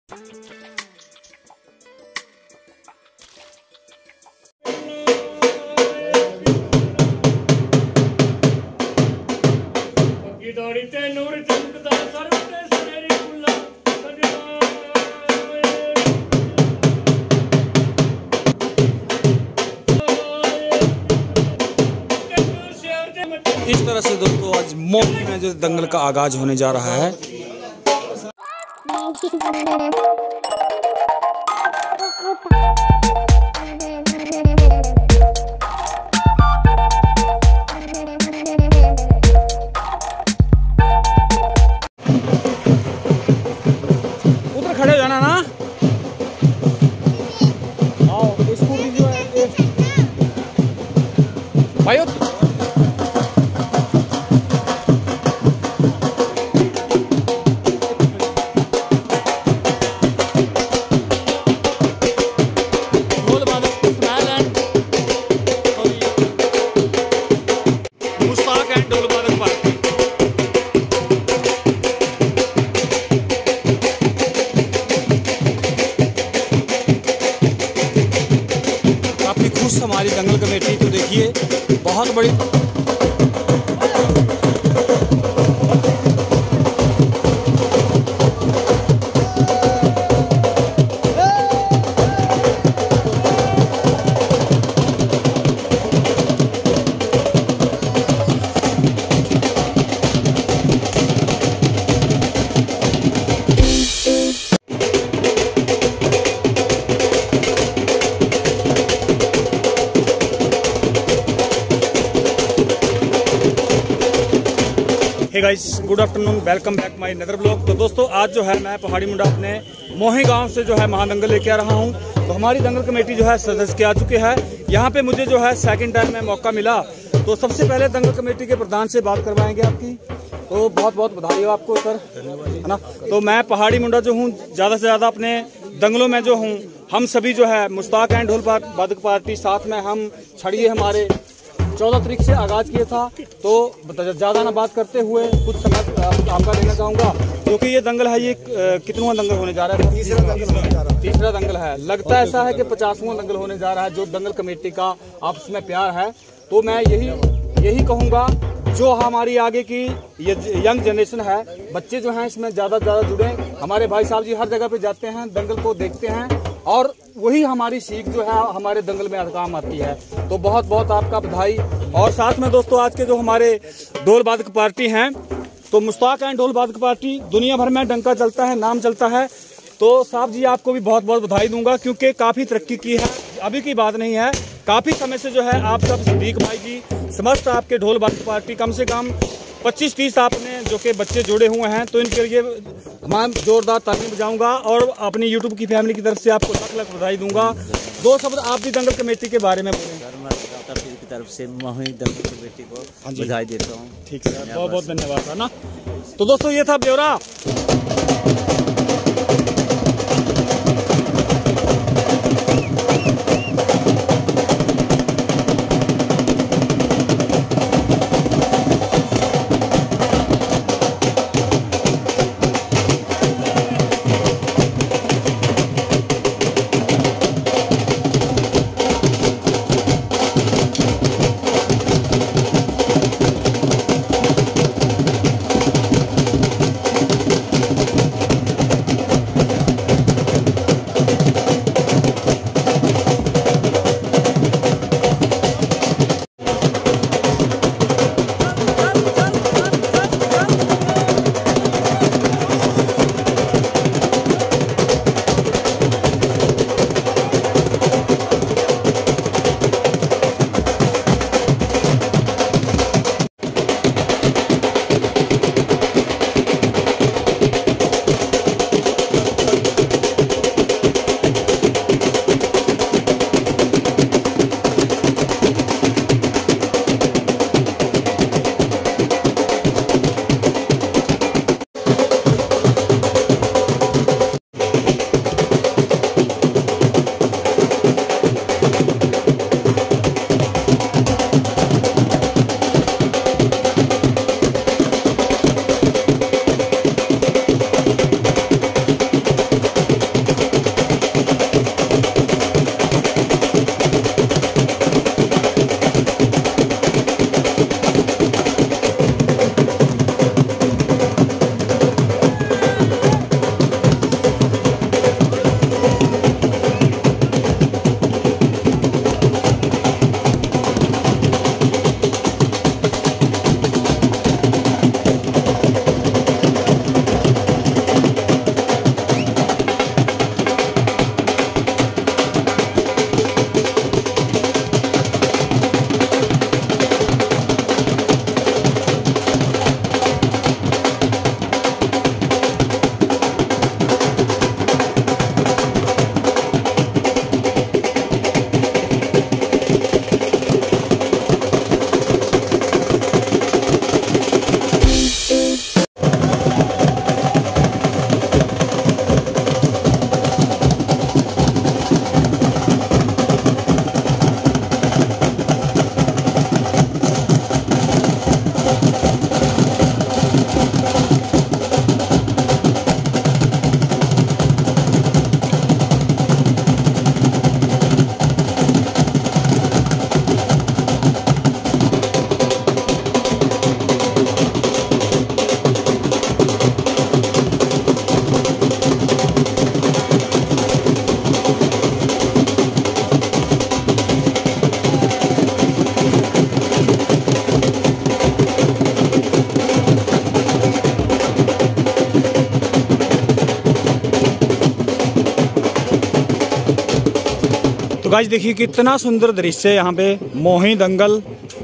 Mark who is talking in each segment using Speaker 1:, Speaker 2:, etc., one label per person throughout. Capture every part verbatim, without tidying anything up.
Speaker 1: इस तरह से दोस्तों आज मोही में जो दंगल का आगाज होने जा रहा है। उधर खड़े हो जाना ना। आओ स्कूटी जो है भाई हमारी दंगल कमेटी तो देखिए बहुत बड़ी hey guys, good afternoon, welcome back my other blog. तो दोस्तों आज जो है मैं पहाड़ी मुंडा अपने मोही गांव से जो है महादंगल लेके आ रहा हूं। तो हमारी दंगल कमेटी जो है सदस्य के आ चुके हैं। यहां पे मुझे जो है सेकंड टाइम में मौका मिला। तो सबसे पहले दंगल कमेटी के प्रधान से बात करवाएंगे आपकी। तो बहुत बहुत बधाई हो आपको सर, है ना। तो मैं पहाड़ी मुंडा जो हूँ ज़्यादा से ज़्यादा अपने दंगलों में जो हूँ, हम सभी जो है मुश्ताक एंड ढोल वादक पार्टी साथ में हम छड़िए हमारे चौदह तारीख से आगाज किया था। तो ज़्यादा ना बात करते हुए कुछ समय आपका देना चाहूँगा, क्योंकि ये दंगल है, ये कितवां दंगल होने जा रहा है? तीसरा दंगल होने जा रहा है। तीसरा दंगल है। लगता है ऐसा है कि पचासवां दंगल होने जा रहा है। जो दंगल कमेटी का आपस में प्यार है, तो मैं यही यही कहूँगा, जो हमारी आगे की ये यंग जनरेशन है, बच्चे जो हैं इसमें ज़्यादा से ज़्यादा जुड़े। हमारे भाई साहब जी हर जगह पे जाते हैं, दंगल को देखते हैं, और वही हमारी सीख जो है हमारे दंगल में काम आती है। तो बहुत बहुत आपका बधाई। और साथ में दोस्तों आज के जो हमारे ढोल वादक पार्टी हैं, तो मुश्ताक एंड ढोल वादक पार्टी दुनिया भर में डंका चलता है, नाम चलता है। तो साहब जी आपको भी बहुत बहुत बधाई दूंगा, क्योंकि काफ़ी तरक्की की है, अभी की बात नहीं है। काफ़ी समय से जो है आप सब सदीक भाई जी समस्त आपके ढोल वादक पार्टी कम से कम पच्चीस तीस आपने जो कि बच्चे जुड़े हुए हैं, तो इनके लिए मैं जोरदार ताली बजाऊंगा और अपनी यूट्यूब की फैमिली की तरफ से आपको लाख लाख बधाई दूंगा। दो शब्द आप भी दंगल कमेटी के बारे में बोलें।
Speaker 2: की तरफ से मोही दंगल कमेटी को बधाई देता हूँ।
Speaker 1: ठीक है, बहुत बहुत धन्यवाद है ना। तो दोस्तों ये था ब्यौरा। तो गाइस देखिए कितना सुंदर दृश्य है यहाँ पे मोही दंगल।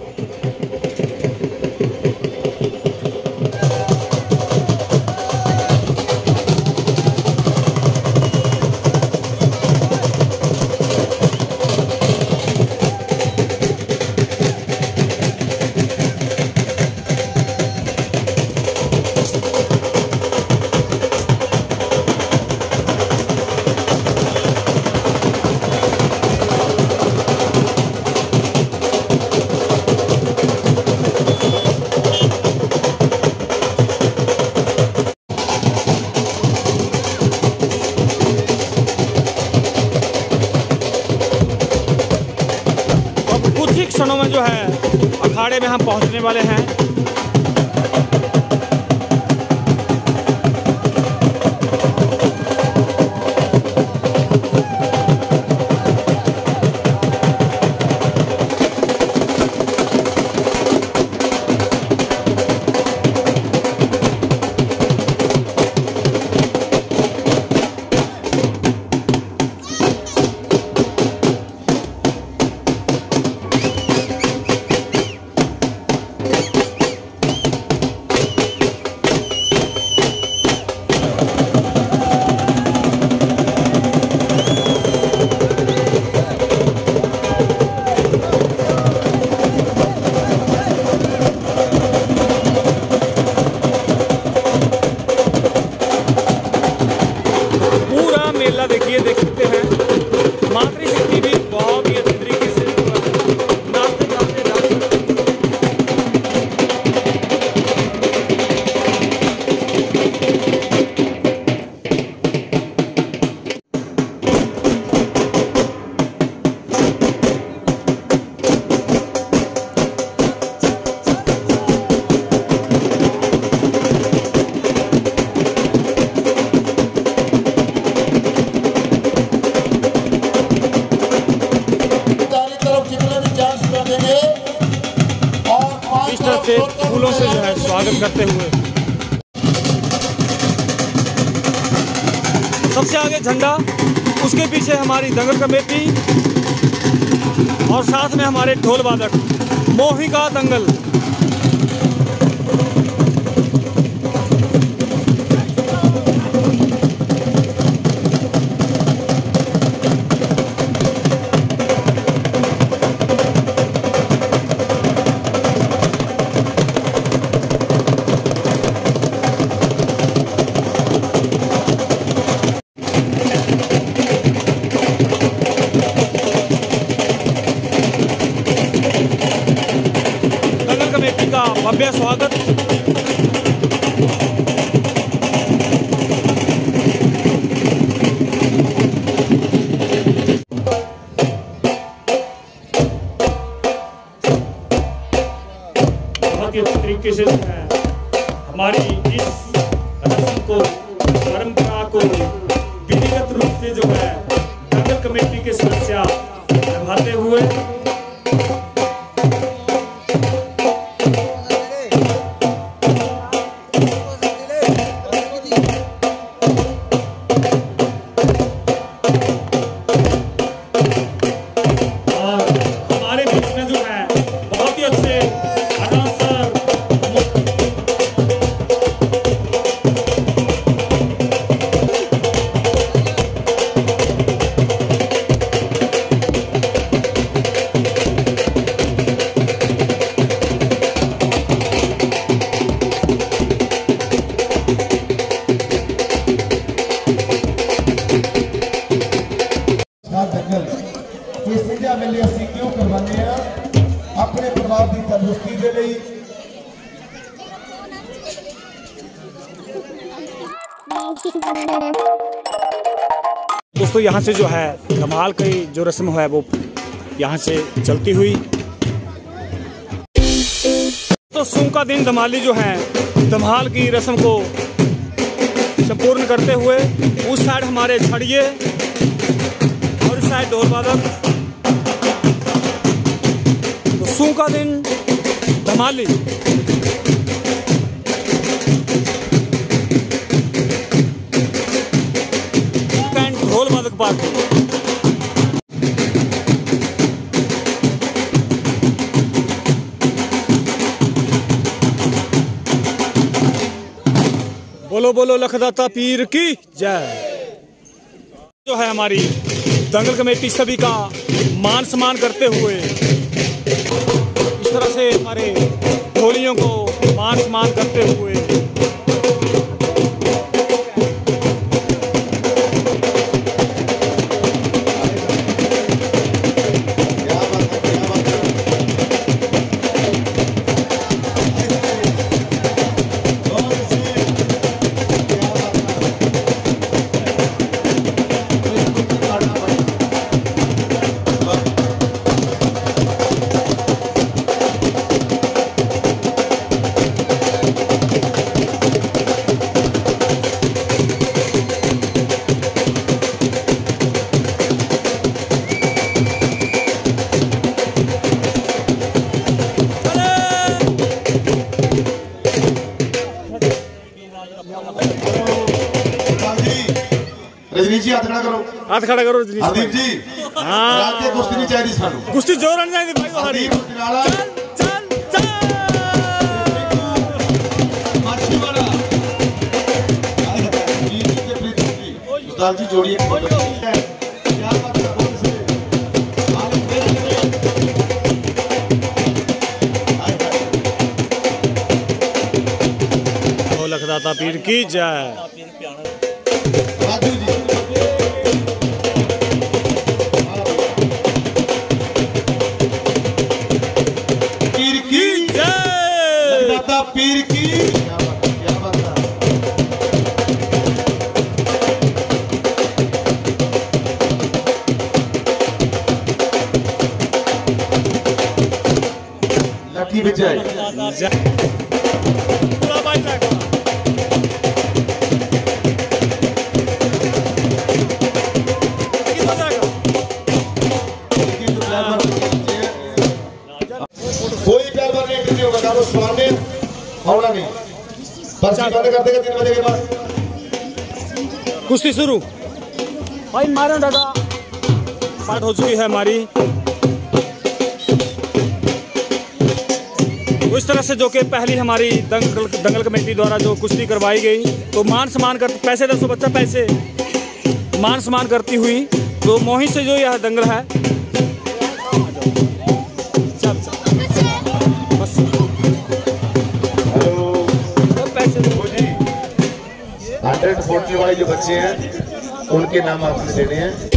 Speaker 1: क्षणों में जो है अखाड़े में हम पहुंचने वाले हैं। देखिए देख सकते हैं मातृशक्ति भी बहुत ही अच्छी तरीके से नाचते गाते से फूलों से जो है स्वागत करते हुए सबसे आगे झंडा, उसके पीछे हमारी दंगल कमेटी और साथ में हमारे ढोल वादक मोही का दंगल। का भव्य स्वागत। बहुत ही अच्छी तरीके से हमारी इस रस्म को, परंपरा को विधिवत रूप से जो है दंगल कमेटी के सदस्य निभाते हुए क्यों करवाने अपने परिवार की तंदुरुस्ती के लिए। दोस्तों यहाँ से जो है धमाल की जो रस्म है वो यहाँ से चलती हुई तो सूं का दिन धमाली जो है धमाल की रस्म को संपूर्ण करते हुए उस साइड हमारे छड़िए और इस साइड ढोल वादक। तो सूं का दिन धमाली ढोल वादक पार्टी। बोलो बोलो लखदाता पीर की जय। जो है हमारी दंगल कमेटी सभी का मान सम्मान करते हुए इस तरह से हमारे ढोलियों को मान सम्मान करते हुए
Speaker 3: रजनीश जी हाथ खड़ा करो,
Speaker 1: हाथ खड़ा करो रजनीश
Speaker 3: हरदीप जी।
Speaker 1: हाँ
Speaker 3: रात के कुश्ती नहीं चाहिए सानू,
Speaker 1: कुश्ती जोर आनी चाहिए भाई हमारी।
Speaker 3: हरदीप दिनाला
Speaker 1: चल चल
Speaker 3: माछीवाड़ा जी के प्रीति जी उस्ताद जी जोड़िए क्या बात है बोल से
Speaker 1: ओ लखदाता पीर की जय।
Speaker 3: राजू जी पीर की
Speaker 1: जय।
Speaker 3: लखदाता पीर की क्या बात है, क्या बात है। लठी विजय
Speaker 1: पूरा बाइक जाएगा।
Speaker 3: कोई ड्राइवर नहीं नहीं होगा, वो सामने होना नहीं, पर्ची बंद कर देगा तीन बजे के बाद।
Speaker 1: कुश्ती शुरू भाई मारो दादा स्टार्ट हो चुकी है हमारी। तो इस तरह से जो कि पहली हमारी दंगल दंगल कमेटी द्वारा जो कुश्ती करवाई गई तो मान सम्मान कर पैसे दो सौ बच्चा पैसे मान सम्मान करती हुई तो मोही से जो यह दंगल है चल चल बस
Speaker 3: हेलो
Speaker 1: पैसे दो
Speaker 3: हंड्रेड फोर्टी वाले जो बच्चे हैं उनके नाम आपने देने हैं।